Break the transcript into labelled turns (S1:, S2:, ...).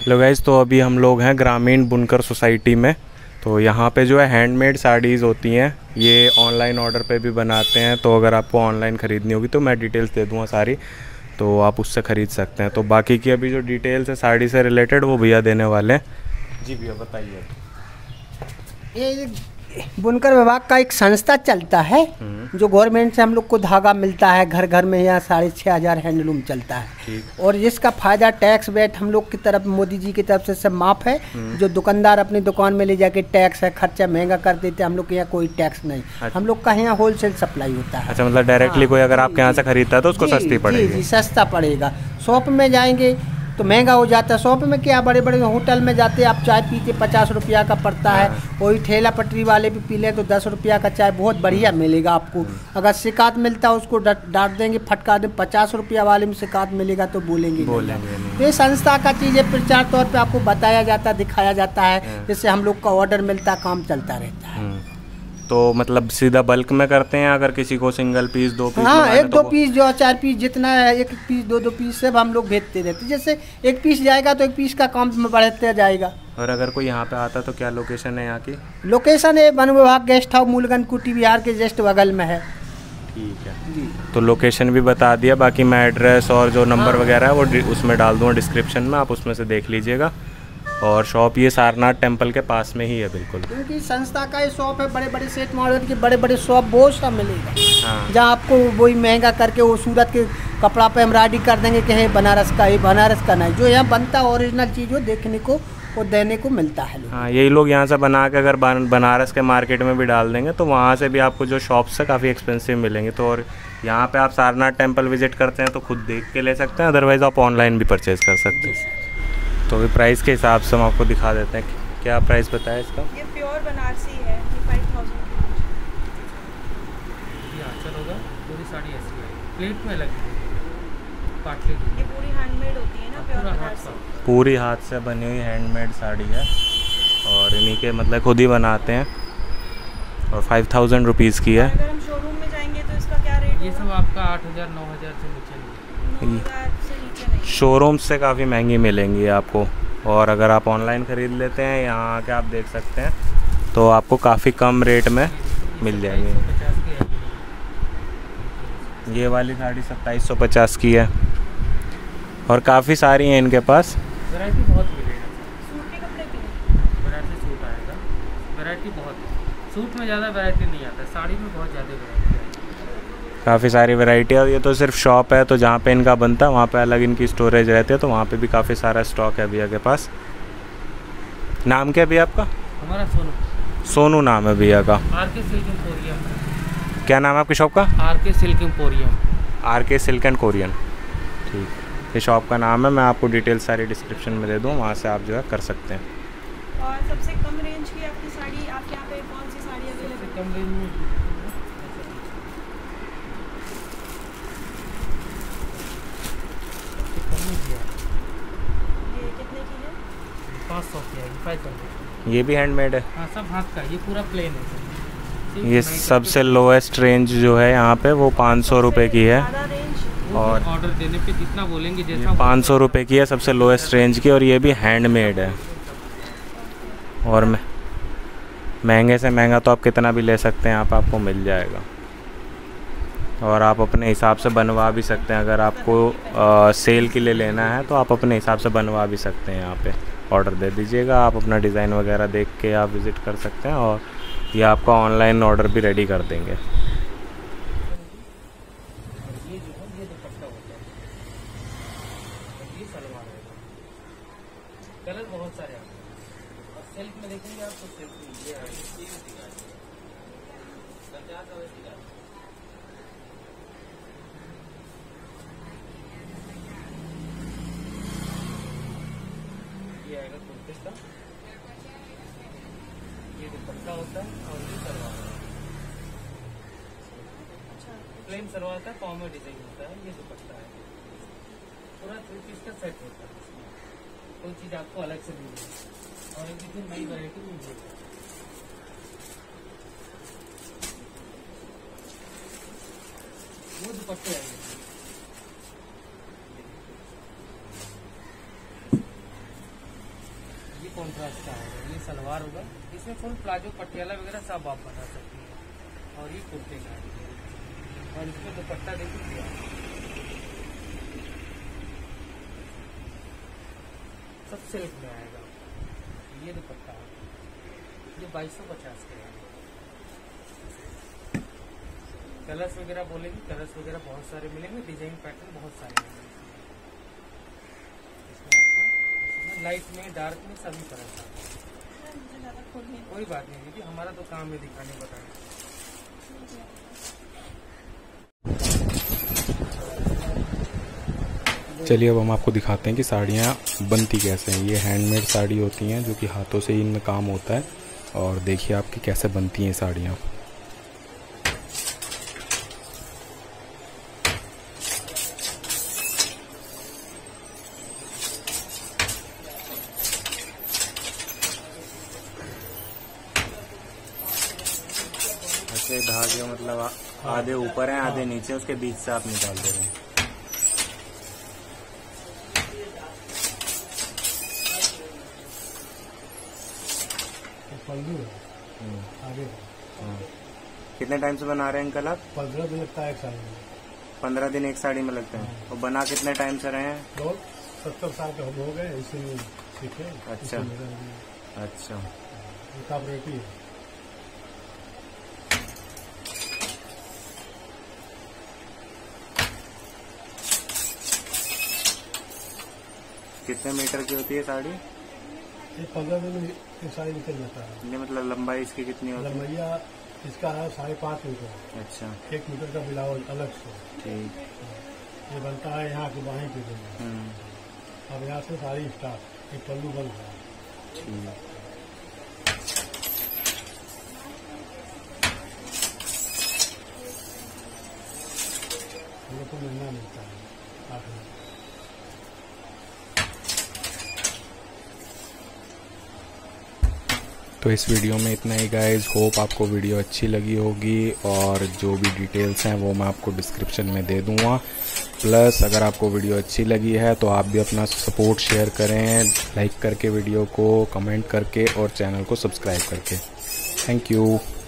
S1: Hello guys, तो अभी हम लोग हैं ग्रामीण बुनकर सोसाइटी में। तो यहाँ पे जो है हैंडमेड साड़ीज़ होती हैं, ये ऑनलाइन ऑर्डर पे भी बनाते हैं। तो अगर आपको ऑनलाइन ख़रीदनी होगी तो मैं डिटेल्स दे दूँगा सारी, तो आप उससे ख़रीद सकते हैं। तो बाकी की अभी जो डिटेल्स है साड़ी से रिलेटेड वो भैया देने वाले हैं। जी भैया बताइए।
S2: ये बुनकर विभाग का एक संस्था चलता है जो गवर्नमेंट से हम लोग को धागा मिलता है। घर घर में यहाँ 6,500 हैंडलूम चलता है और जिसका फायदा टैक्स वेट हम लोग की तरफ मोदी जी की तरफ से सब माफ है। जो दुकानदार अपनी दुकान में ले जाके टैक्स है खर्चा महंगा कर देते हैं, हम लोग के यहाँ कोई टैक्स नहीं।
S1: अच्छा।
S2: हम लोग का यहाँ होलसेल सप्लाई होता है।
S1: अच्छा, मतलब डायरेक्टली कोई अगर आपके यहाँ से खरीदता है तो उसको सस्ती पड़ेगी।
S2: जी सस्ता पड़ेगा। शॉप में जाएंगे तो महंगा हो जाता है। शॉप में क्या, बड़े बड़े होटल में जाते आप चाय पीते 50 रुपया का पड़ता है। वही ठेला पटरी वाले भी पी लें तो 10 रुपया का चाय बहुत बढ़िया मिलेगा आपको। अगर शिकायत मिलता है उसको डांट देंगे, फटकार दें। 50 रुपया वाले में शिकायत मिलेगा तो बोलेंगे नहीं। तो ये संस्था का चीज़ें प्रचार तौर पे आपको बताया जाता है, दिखाया जाता है, जिससे हम लोग का ऑर्डर मिलता, काम चलता रहता है।
S1: तो मतलब सीधा बल्क में करते हैं, अगर किसी को सिंगल पीस 2 पीस?
S2: हाँ, 1-2 पीस जो 4 पीस जितना है, 1 पीस 2-2 पीस सब हम लोग भेजते रहते। जैसे 1 पीस जाएगा तो 1 पीस का काम में बढ़ते जाएगा।
S1: और अगर कोई यहाँ पे आता तो क्या लोकेशन है यहाँ की?
S2: लोकेशन है वन विभाग गेस्ट हाउस मूलगंज कुटी बिहार के जस्ट बगल में है।
S1: ठीक है
S2: जी,
S1: तो लोकेशन भी बता दिया। बाकी मैं एड्रेस और जो नंबर वगैरह है वो उसमें डाल दूँगा डिस्क्रिप्शन में, आप उसमें से देख लीजिएगा। और शॉप ये सारनाथ टेम्पल के पास में ही है बिल्कुल,
S2: क्योंकि संस्था का ये शॉप है। बड़े बड़े सेट मॉडल के बड़े बड़े शॉप बहुत सा मिलेगा।
S1: हाँ।
S2: जहाँ आपको वही महंगा करके वो सूरत के कपड़ा पे एम्ब्रॉयडरी कर देंगे कि है बनारस का, ये बनारस का नहीं। जो यहाँ बनता है ओरिजिनल चीज़ वो देखने को और देने को मिलता है।
S1: हाँ, यही लोग यहाँ से बना के अगर बनारस के मार्केट में भी डाल देंगे तो वहाँ से भी आपको जो शॉप्स है काफ़ी एक्सपेंसिव मिलेंगे। तो और यहाँ पे आप सारनाथ टेम्पल विजिट करते हैं तो खुद देख के ले सकते हैं, अदरवाइज़ आप ऑनलाइन भी परचेज़ कर सकते हैं। तो अभी प्राइस के हिसाब से हम आपको दिखा देते हैं। क्या प्राइस बताया इसका?
S3: ये प्योर बनारसी है, ये 5000
S4: ये आंचल होगा। पूरी साड़ी ऐसी है, प्लेट में लगी पाटली।
S3: ये पूरी हैंडमेड होती है ना, प्योर बनारसी।
S1: पूरी हाथ से बनी हुई हैंडमेड साड़ी है और इन्हीं के मतलब खुद ही बनाते हैं और 5000 रुपीज़ की है।
S3: अगर हम शोरूम में जाएंगे तो इसका क्या रेट?
S4: ये सब आपका 8000-9000 से नीचे नहीं।
S3: 9000 से नीचे नहीं।
S1: शोरूम से काफ़ी महंगी मिलेंगी आपको। और अगर आप ऑनलाइन ख़रीद लेते हैं, यहाँ आके आप देख सकते हैं, तो आपको काफ़ी कम रेट में मिल जाएंगे।
S4: 250 की है
S1: ये वाली साड़ी 2750 की है और काफ़ी सारी हैं इनके पास।
S4: वैरायटी बहुत मिलेगा।
S3: सूट के कपड़े भी
S4: वैरायटी सूट आएगा, वैरायटी बहुत है। सूट में ज़्यादा वैरायटी नहीं आता, साड़ी में बहुत ज़्यादा वैरायटी आएगी।
S1: काफ़ी सारी वैरायटी है। और ये तो सिर्फ शॉप है, तो जहाँ पे इनका बनता है वहाँ पे अलग इनकी स्टोरेज रहती है, तो वहाँ पे भी काफ़ी सारा स्टॉक है भैया के पास। नाम क्या है भैया आपका?
S4: हमारा सोनू।
S1: सोनू नाम है भैया का।
S4: आर.के. Silk emporium.
S1: क्या नाम है आपकी शॉप का?
S4: R K. Silk emporium.
S1: R K. Silk and Korean. ठीक, ये शॉप का नाम है। मैं आपको डिटेल्स सारी डिस्क्रिप्शन में दे दूँ, वहाँ से आप जो है कर सकते हैं।
S3: और सबसे कम रेंज की आपकी साड़ी, आपके यहाँ पे कौन सी साड़ी अवेलेबल है?
S4: कम रेंज में
S3: ये कितने की है?
S4: 500 की है, 500।
S1: ये भी हैंडमेड है?
S4: हाँ, सब हाथ का, ये पूरा प्लेन है सर।
S1: ये सबसे लोएस्ट रेंज जो है यहाँ पे वो 500 रुपये की है।
S3: ज़्यादा रेंज
S1: और
S4: ऑर्डर देने पे जितना बोलेंगे, जैसा
S1: 500 रुपये की है सबसे लोएस्ट रेंज की, और ये भी हैंडमेड है। और महंगे से महंगा तो आप कितना भी ले सकते हैं, आप आपको मिल जाएगा। और आप अपने हिसाब से बनवा भी सकते हैं। अगर आपको सेल के लिए लेना है तो आप अपने हिसाब से बनवा भी सकते हैं। यहाँ पे ऑर्डर दे दीजिएगा, आप अपना डिज़ाइन वगैरह देख के आप विज़िट कर सकते हैं, और ये आपका ऑनलाइन ऑर्डर भी रेडी कर देंगे।
S4: कलर बहुत सारे आते हैं। और सिल्क में देखेंगे आप तो सिल्क में ये आएगा कुर्ते का। ये दुपट्टा होता है और ये सलवार होता है। प्लेन सलवार होता है, पाँव में डिजाइन होता है। ये दुपट्टा है, पूरा 3 पीस का सेट होता है। कोई चीज़ आपको अलग से मिलेगी और एक भी नई वैरायटी मिलेगी। वो दुपट्टे आएंगे। अच्छा होगा। ये सलवार होगा, इसमें फुल प्लाजो पटियाला वगैरह सब आप बना सकती हैं। और ये कुर्ते का है, और इसमें दुपट्टा देखिए सब सिल्क में आएगा। ये दुपट्टा है, ये 2250 के है। कलर्स वगैरह बोलेंगे, कलर्स वगैरह बहुत सारे मिलेंगे, डिजाइन पैटर्न बहुत सारे मिलेंगे इसमें आपको। इसमें लाइट में, डार्क में सभी तरह का। कोई बात नहीं दीदी, हमारा तो काम है दिखाने बताने।
S1: चलिए अब हम आपको दिखाते हैं कि साड़ियाँ बनती कैसे हैं। ये हैंडमेड साड़ी होती हैं जो कि हाथों से ही इनमें काम होता है। और देखिए आपकी कैसे बनती हैं साड़ियाँ। ऐसे धागे मतलब आधे ऊपर हैं आधे नीचे, उसके बीच से आप निकाल दे रहे हैं।
S5: पल्लू है आगे।
S1: कितने टाइम से बना रहे हैं अंकल आप?
S5: 15 दिन लगता है एक साड़ी में।
S1: 15 दिन एक साड़ी में लगते हैं। और बना कितने टाइम से रहे हैं?
S5: तो 70 साल के हो गए इसीलिए सीखे।
S1: अच्छा अच्छा।
S5: कॉपरेटिव है।
S1: कितने मीटर की होती है साड़ी?
S5: ये 15 दिन में एक साड़ी निकल जाता है।
S1: ये मतलब लंबाई इसकी कितनी होती है?
S5: लंबाइया इसका है 5.5 मीटर।
S1: अच्छा
S5: 1 मीटर का ब्लाउज अलग से।
S1: ठीक।
S5: ये बनता है यहाँ के बाहीं के दिन। अब यहाँ से साड़ी स्टार्ट, ये पल्लू बन रहा है।
S1: ठीक।
S5: हम लोग को महंगा मिलता है 8 में।
S1: तो इस वीडियो में इतना ही गाइज। होप आपको वीडियो अच्छी लगी होगी, और जो भी डिटेल्स हैं वो मैं आपको डिस्क्रिप्शन में दे दूंगा। प्लस अगर आपको वीडियो अच्छी लगी है तो आप भी अपना सपोर्ट शेयर करें, लाइक करके वीडियो को, कमेंट करके और चैनल को सब्सक्राइब करके। Thank you.